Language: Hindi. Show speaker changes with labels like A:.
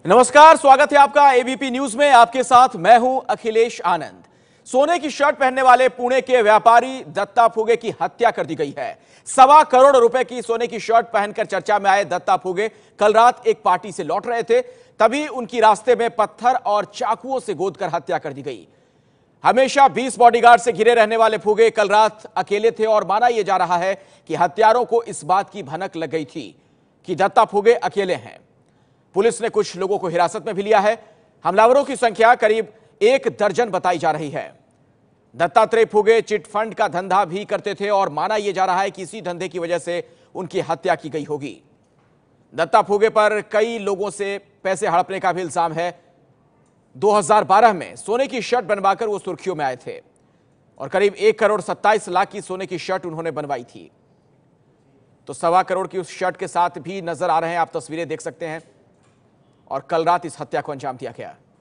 A: नमस्कार, स्वागत है आपका एबीपी न्यूज में। आपके साथ मैं हूं अखिलेश आनंद। सोने की शर्ट पहनने वाले पुणे के व्यापारी दत्ता फुगे की हत्या कर दी गई है। 1.25 करोड़ रुपए की सोने की शर्ट पहनकर चर्चा में आए दत्ता फुगे कल रात एक पार्टी से लौट रहे थे, तभी उनकी रास्ते में पत्थर और चाकुओं से गोदकर हत्या कर दी गई। हमेशा 20 बॉडीगार्ड से घिरे रहने वाले फुगे कल रात अकेले थे और माना यह जा रहा है कि हत्यारों को इस बात की भनक लग गई थी कि दत्ता फुगे अकेले हैं। पुलिस ने कुछ लोगों को हिरासत में भी लिया है। हमलावरों की संख्या करीब 1 दर्जन बताई जा रही है। दत्तात्रेय फुगे चिट फंड का धंधा भी करते थे और माना यह जा रहा है कि इसी धंधे की वजह से उनकी हत्या की गई होगी। दत्ता फुगे पर कई लोगों से पैसे हड़पने का भी इल्जाम है। 2012 में सोने की शर्ट बनवाकर वो सुर्खियों में आए थे और करीब 1 करोड़ 27 लाख की सोने की शर्ट उन्होंने बनवाई थी। तो 1.25 करोड़ की उस शर्ट के साथ भी नजर आ रहे हैं, आप तस्वीरें देख सकते हैं। और कल रात इस हत्या को अंजाम दिया गया।